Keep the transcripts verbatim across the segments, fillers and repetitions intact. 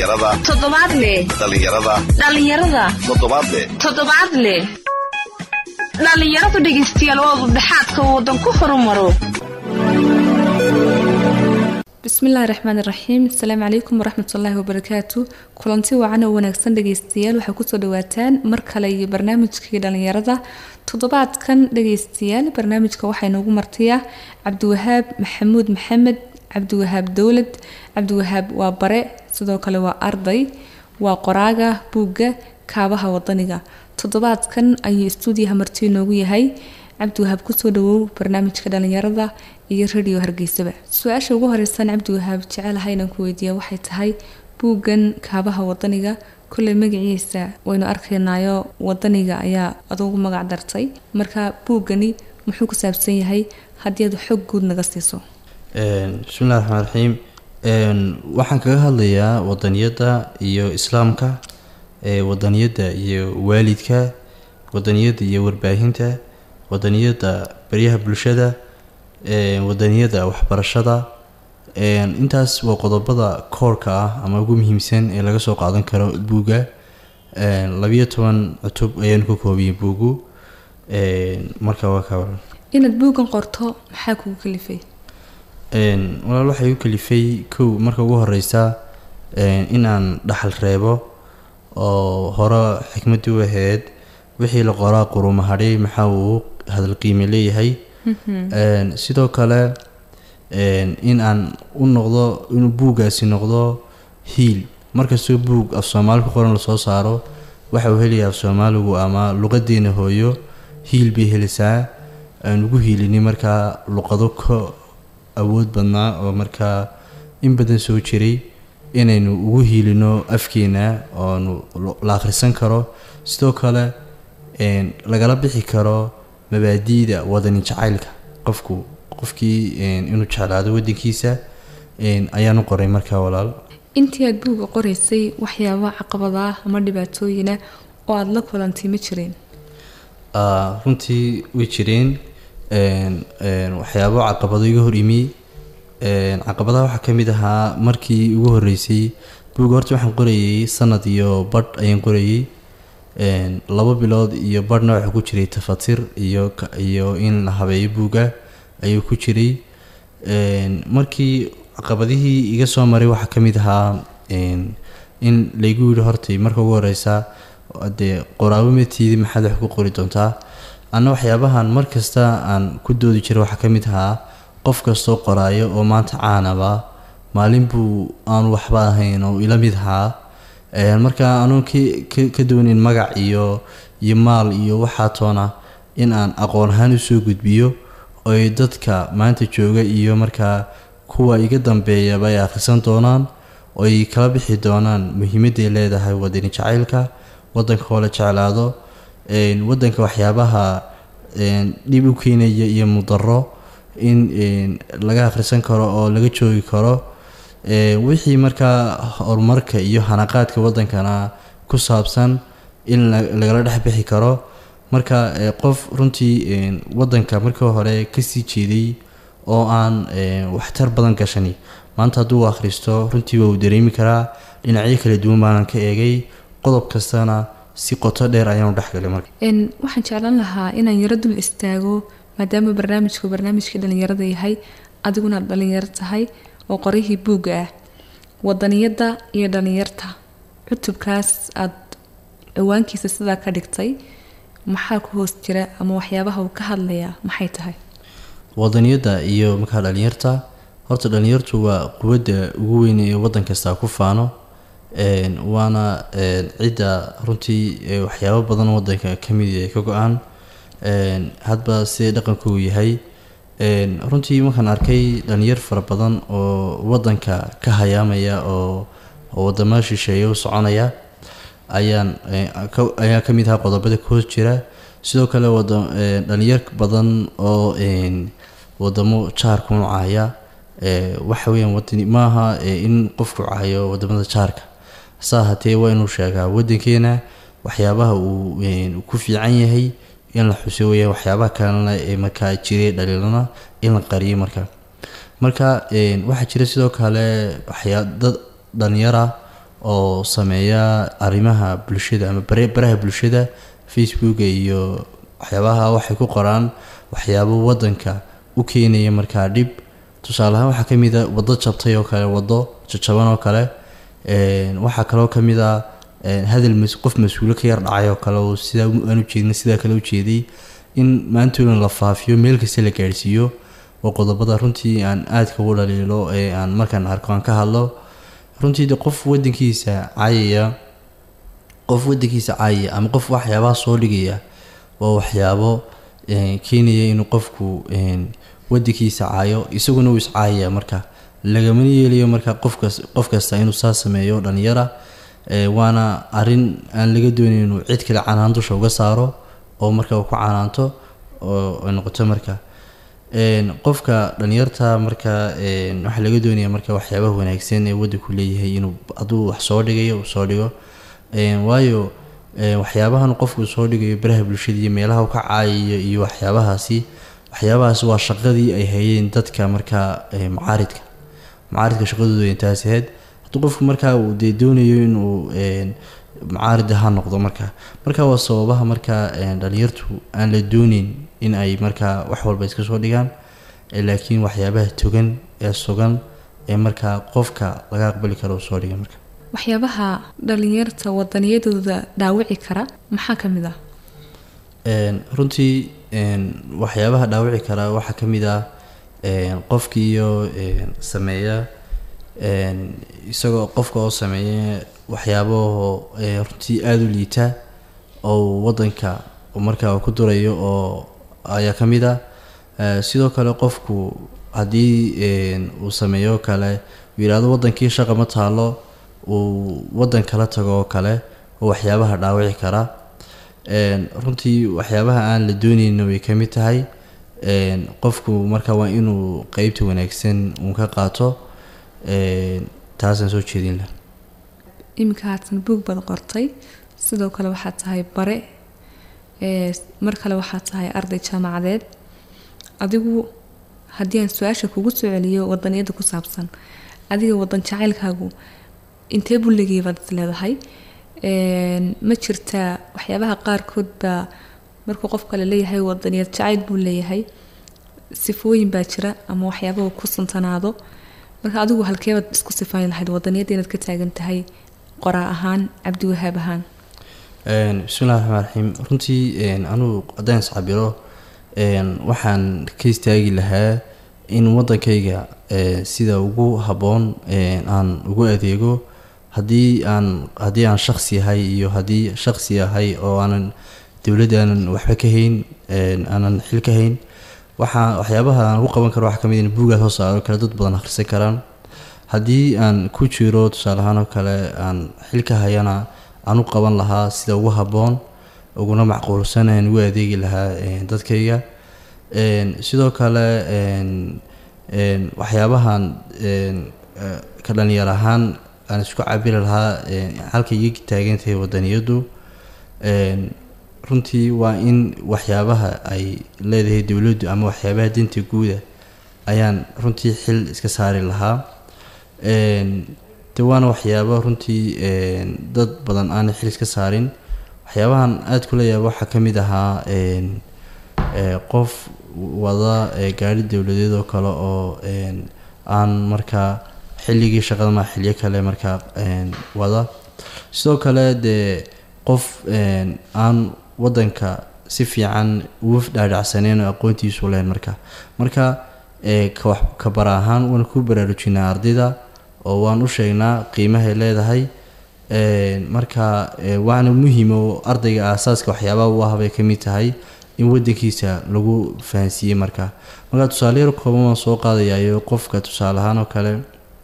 dhalinyarada toddobaadle dhalinyarada dhalinyarada toddobaadle toddobaadle dhalinyaradu dhegeystayaal waa dhaxaadka wadan ku horumaro. bismillaahir rahmaanir rahiim. Assalaamu alaykum waraxmatullaahi wabarakaatuh. kulanti wacan oo wanaagsan dhegeystayaal waxa ku soo dhawaataan mar kale iyo barnaamijkii dhalinyarada. toddobaadkan dhegeystayaal barnaamijka waxa inoogu martiya Cabdiwahaab Maxamuud Maxamed Cabdiwahaab Dawlad. Cabdiwahaab waa bare, sidoo kale waa arday, waa qoraaga buugga kaabaha wadaniga. toddobaadkan ayuu stuudiyaha marti inoogu yahay. Cabdiwahaab ku soo dhawow barnaamijka dhalinyarada iyo radio Hargeysa. Su'aasha ugu horeysan Cabdiwahaab jecelahay inaan ku weydiiyo waxay tahay buuggan kaabaha wadaniga kulli magaciisa waynu arkaynaayo wadaniga ayaa adugu magac dartay. Marka buuggani muxuu ku saabsan yahay haddii aad xog guud naga siiso? een bismillaahir rahmaanir rahiim. een waxaan kaga hadlayaa wadaniyada iyo islaamka, ee wadaniyada iyo waalidka, wadaniyada iyo warbaahinta, wadaniyada bariyaha bulshada, ee wadaniyada waxbarashada. een intaas waa qodobada koorka ah ama ugu muhiimsan ee laga soo qaadan karo buugga. een laba iyo toban cutub ayaan ku koobiyay buuggu. een marka waa ka waran inaad buuggan qorto maxaa kugu kalifay? een walaal waxay u kalifay kow marka ugu horeysa een in aan dhaxal reebo oo hore xikmadu waheed wixii la qoraa quruma hadhay maxaa uu hadal qiime leeyahay. een sidoo kale een in aan u noqdo inuu buuggaasi noqdo hiil markastoo buug af Soomaali ku qoran la soo saaro waxa uu helayaa af Soomaaligu ama luqadeena hooyo hiil bay helisaa aan ugu hiilini markaa luqado ka awood badnaa oo markaa in badan soo jiray inaynu ugu hiilino afkeena oo la akhrisan karo, sidoo kale een lagala bixi karo mabaadiida wadani jacaylka qofku qofkii een inuu jeclaado wadankiisa. een ayaan u qoray markaa walaal. intii aad buugga qoraysay waxyaabo caqabada ama dhibaatooyin oo aad la kulantay ma jireen? ah runtii way jireen. een een waxyaabo caqabado iga hor imi. een caqabadaha waxaa ka mid ahaa markii ugu horeysay buugga horta waxaan qorayay sanad iyo badh ayaan qorayay. een laba bilood iyo badhna waxa ku jiray tafatir iyo iyo in la habeeyo buugga ayuu ku jiray. een markii caqabadihii iga soo maray waxaa ka mid ahaa een in laygu yidhi hortay marka ugu horeysa dee qoraabo matiidi maxaad wax ku qori doontaa. anna waxyaabahan markasta aan ku doodi jiray waxaa ka mid ahaa qof kastoo qoraayo oo maanta caanaba maalin buu aan waxba ahayn oo ila mid ahaa. een marka anuun ka ka doonin magac iyo iyo maal iyo waxaa toona in aan aqoon ahaan usoo gudbiyo oo ay dadka maanta jooga iyo markaa kuwa iga dambeeyaba ay akhrisan doonaan oo ay kala bixi doonaan muhiimadda ay leedahay wadani jacaylka, wadanka oo la jeclaado, een wadanka waxyaabaha een dhib u keenaya iyo mudaro in een laga akhrisan karo oo laga joogi karo. ee wixii markaa horumarka iyo hanaqaadka wadankana ku saabsan in lagala dhex bixi karo. marka qof runtii een wadanka markii hore ka sii jeeday oo aan waxtar badan gashani maanta hadduu akhristo runtii waa uu dareemi karaa dhinacyo kala duwan baan ka eegay qodob kastana si qoto dheer ayaan u dhaxgalay. marka een waxaan jeclaan lahaa inaan yara dul istaago maadaama barnaamijku barnaamijka dhalinyarada yahay adiguna dhalinyaro tahay oo qorihii buugga ah wadaniyada iyo dhalinyarta. cutubkaas aad ciwaankiisa sidaa ka dhigtay maxaa ku hoos jira ama waxyaabaha uu ka hadlayaa maxay tahay? wadaniyada iyo markaa dhalinyarta horta dhalinyartu waa quwadda ugu weyn ee wadan kasta ku faano. een waana een cidda runtii waxyaabo badan wadanka ka mid ah ka go'an een hadba si dhaqanku yahay. een runtii markaan arkay dhalinyar fara badan oo wadanka ka hayaamaya oo wadamo shisheeye u soconaya ayaan ayaa ka mid ah qodobada ku hoos jira. sidoo kale wadan dhalinyar badan oo een wadamo jaarka u caaya ee waxa weeyaan wadani maaha in qofku caayo wadamada jaarka saahatee waa inuu sheegaa wadankeena waxyaabaha uu ku fiican yahay in la xuseeyo waxyaabaha kalena ee markaa jiray dhaliilana in la qariyo. marka marka een waxa jira sidoo kale waxyaabo dad dhalinyar ah oo sameeya arrimaha bulshada ama baraha bulshada Facebook iyo waxyaabaha waxay ku qoraan waxyaabo wadanka u keenaya markaa dhib. tusaale ahaan waxaa kamid ah wado jabtay oo kale, wado jajaban oo kale, een waxaa kaloo kamid ah hadal mas qof mas'uul ka yar dhacay oo kale oo sida aan u jeedin sida kale u jeeday in maantooda la faafiyo meel kasta la gaarsiiyo oo qodobada runtii aan aad ka walaalo ee aan markaan arko aan ka hadlo. runtii qof wadankiisa caayaya qof wadankiisa caayaya ama qof waxyaabaha soo dhigaya waa waxyaabo een keenaya inuu qofku een wadankiisa caayo isaguna uu is caayaya marka lagama yeelayo marka qofkas qof kasta inuu saas sameeyo dhalinyara ee waana arin aan laga doonayn inuu cid kale canaan dusha uga saaro oo marka uu ku canaanto oo noqoto marka een qofka dhalinyarta marka een waxa laga doonayaa marka waxyaabaha wanaagsan ee wadanku leeyahay inuu aduu wax soo dhigayo oo soo dhigo een waayo waxyaabahan qofku soo dhigayo baraha bulshada iyo meelaha uu ka caayiyo iyo waxyaabahaasi waxyaabahaas waa shaqadii ay hayeen dadka marka macaaridka macaaridka shaqadooda intaas ahayd. haddii qofku marka uu doonayo inuu een macaarid ha noqdo marka marka waa sababaha marka dhalinyartu aan la doonin in ay marka wax walba iska soo dhigaan laakiin waxyaabaha togan ee sugan ee marka qofka laga aqbali karo soo dhiga marka waxyaabaha dhalinyarta wadaniyadooda dhaawici kara maxaa kamid ah een runtii een waxyaabaha dhaawici kara waxa kamid ah een qofkiiyo een sameeya een isagoo qofka oo sameeya waxyaabo runtii aad u liita oo wadanka marka uu ku durayo oo ayaa kamid ah. sidoo kale qofku hadii een uu sameeyo kale wiilado wadankii shaqo ma taalo uu wadan kala tago kale oo waxyaabaha dhaawici kara een runtii waxyaabaha aan la doonayno way kamid tahay een qofku marka waa inuu qaybta wanaagsan uu ka qaato een taasaan soo jeedin lahaa. imika haatan buug baad qortay sidoo kale waxaad tahay bare ee mar kale waxaad tahay arday jaamacadeed adigu haddii aan su-aasha kugu soo celiyo wadaniyada ku saabsan adiga wadan jacaylkaagu intee bulligii baad leedahay een ma jirtaa waxyaabaha qaarkood baa markuu qofka la leeyahay wadaniyad jacayl buu leeyahay sifooyin baa jira ama waxyaabo ku santanaado marka adigu halkeebaad isku sifayn lahayd wadaniyada inaad ka taagan tahay qoraa ahaan Cabdiwahaab ahaan een bismillaahir rahmaanir rahiim runtii een anu adaan saabiro een waxaan ka istaagi lahaa in wadankayga ee sida ugu haboon ee aan ugu adeego hadii aan hadii aan shakhsi yahay iyo hadii shakhsi yahay oo aanan dawladdan waxba ka hayn een aanan xil ka hayn waxa waxyaabaha aan ugu qaban karo waxa kamid ah buugaad hoos saaro kala dad badan akhrisan karaan hadii aan ku jiro tusaale ahaan kale aan xilka hayana aan u qaban lahaa sida ugu haboon uguna macquulsan aan ugu adeegi lahaa dadkayga een sidoo kale een een waxyaabahan een ka dhalinyar ahaan aan isku cabir lahaa halka iga taagantahay wadaniyadu een runtii waa in waxyaabaha ay leedahay dawladdu ama waxyaabaha dinta guud ayaan runtii xil iska saari lahaa een tawana waxyaabo runtii een dad badan aan xil iska saarin waxyaabahan aad ku leeyahay waxa kamid ahaa een ee qof wada gaari dawladeed oo kale oo een aan marka xilligii shaqada ma xilliye kale marka een wada sidoo kale de qof een aan wadanka si fiican ugu dhaadhacsaneen aqoontiisu leen marka marka ee ka barahan wana ku baraarujinaa ardayda oo waan u sheegnaa qiimaha leedahay ee marka waana muhiim oo ardayga asaaska waxyaabaha uu habay kamid tahay in wadankiisa lagu fahansiyo marka marka tusaale yar kooban soo qaadayo qofka tusaale ahaan oo kale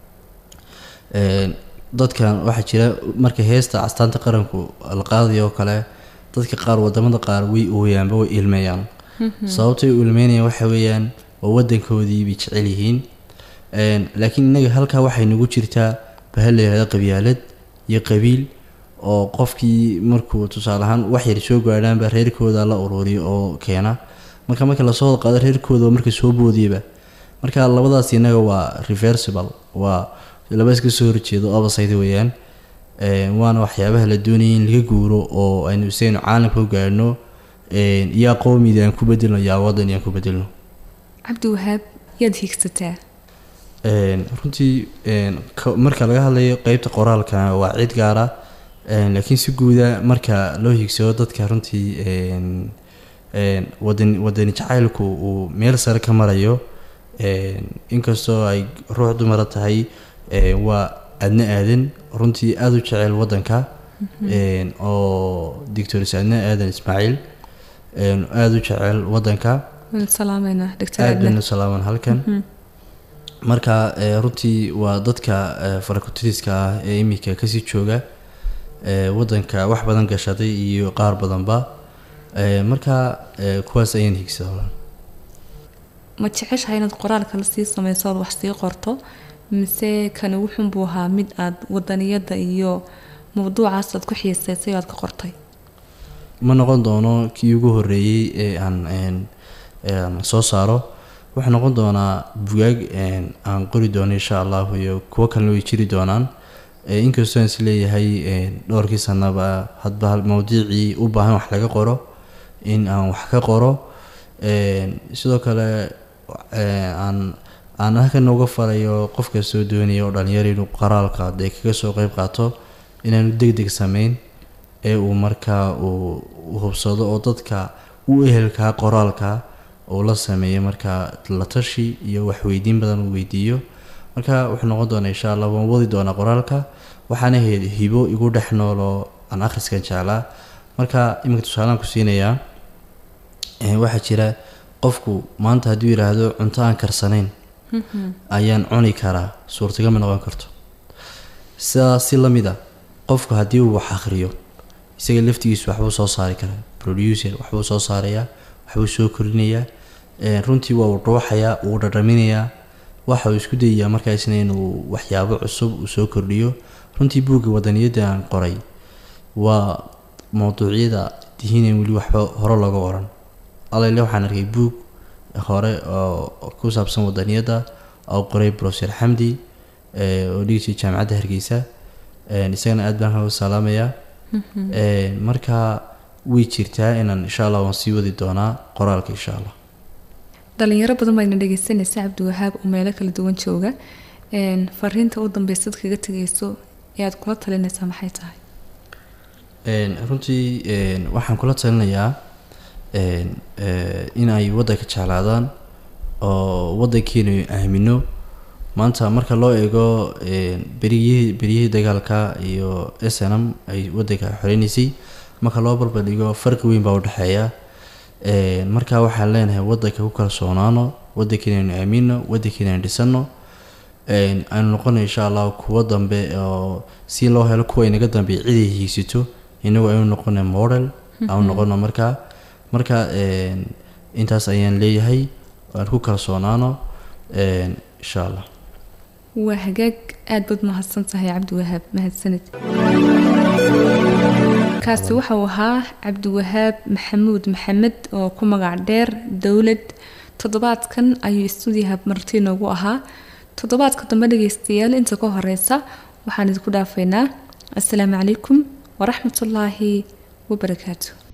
ee dadkan waxa jira marka heesta astaanta qaranku la qaadayo kale dadka qaar wadamada qaar way ooyaan way ilmeeyaan sababtay u ilmeeyaan waxa weeyaan oo wadankoodii bi jecel yihiin een laakiin inaga halka waxay nagu jirtaa bahaleeyada qabyaalad iyo qabiil oo qofkii markuu tusaale ahaan wax yar soo gaadhaan ba reerkooda la ururiyo oo keena marka marka la soo qaado reerkooda marka soo boodiyba marka labadaas inaga waa reversible waa laba iska soo horjeedo opposite weeyaan waana waxyaabaha la doonayay in laga guuro oo aynu isaynu caalamka u gaadhno yaa qowmiyada aan ku bedelno yaa waddan aan ku bedelno. cabdiwahaab yaad higsataa? runtii marka laga hadlayo qeybta qoraalka waa cid gaara, laakiin si guuda marka loo higsado dadka runtii wadan wadani jacaylku uu meel sare ka marayo, inkastoo ay ruux dumara tahay, waa adna aadan runtii aada u jecel wadanka, oo doctors adna aadan ismaaciil aada u jecel wadanka. salaameyna doctor aadna salaaman halkan. marka runtii waa dadka farakutiriska ah ee imika kasii jooga wadanka wax badan gashaday iyo qaar badanba, marka kuwaas ayaan higsadaa. ma jeceshahay inaad qoraalka la sii sameyso ood wax sii qorto, mise kani wuxuun buu ahaa mid aad wadaniyada iyo mawduucaas aad ku xiiseysay aad ka qortay? ma noqon doono kii ugu horeeyey ee aan soo saaro, wuxuu noqon doonaa bugaag aan qori doono insha allahu, iyo kuwo kalena way jiri doonaan. inkastoo aan is leeyahay dhowrkii sanaba hadba mawduucii u baahan wax laga qoro in aan wax ka qoro. sidoo kale aan aan halkan uga farayo qof kastoo doonaya oo dhalinyaro inuu qoraalka dee kaga soo qeyb qaato inaanu deg deg sameyn, ee uu markaa uu hubsado oo dadka u ehelkaa qoraalka uu la sameeyo markaa la tashi iyo waxweydiin badan uu weydiiyo. marka wuxuu noqon doonaa insha allah waan wadi doonaa qoraalka, waxaana ahayd hibo igu dhex nooloo aan akhriskan jeclaa. marka iminka tusaalaan ku siinayaa, waxaa jira qofku maanta hadduu yidhaahdo cunto aan karsanayn ayaan cuni karaa, suurtagal ma noqon karto. sidaas si lamid a qofku haddii uu wax akhriyo isaga laftigiisu waxbuu soo saari karaa, producer waxbuu soo saarayaa, waxbuu soo korinayaa, runtii waa uu dhuuxayaa, uu dhadhaminayaa, waxa uu isku dayayaa markaasna inuu waxyaabo cusub uu soo kordhiyo. runtii buugga wadaniyada aan qoray waa mawduucyada dihiin weli waxba hore looga oran. alale waxaan arkay buug hore oo ku saabsan wadaniyada oo qoray professor xamdi oo dhigay jaamacadda Hargeysa, isagana aad baan uga salaamayaa. marka way jirtaa inaan insha allah waan sii wadi doonaa qoraalka insha allah. dhalinyaro badan baa ina dhegeysanaysa cabdiwahaab oo meelo kala duwan jooga, fariinta u dambeysad kaga tegayso ee aad kula talinaysaa maxay tahay? runtii waxaan kula talinayaa in ay wadanka jeclaadaan oo wadankeena aamino. maanta marka loo eego beriyihii beriyihii dagaalka iyo S N M ay wadanka xoreynaysay, marka loo barbardhigo farqi weyn baa u dhexeeya. marka waxaan leenahay wadanka ku kalsoonaano, wadankeena aamino, wadankeena dhisano, aynu noqono insha allah kuwa dambe oo si loo helo kuwa inaga dambe cid ay hiigsato, inagu aynu noqono model aynu noqono. marka marka intaas ayaan leeyahay, waan ku kalsoonaano insha allah. waa hagaag, aad baad mahadsan tahay cabdiwahaab, mahadsanid. kaasi waxa uu ahaa cabdiwahaab maxamuud maxamed oo ku magac dheer dowlad. toddobaadkan ayuu istuudiyaha marti noogu ahaa. toddobaadka dambe dhegeystayaal inta ka horeysa waxaan idinku dhaafaynaa assalaamu calaykum waraxmatullaahi wabarakaatu.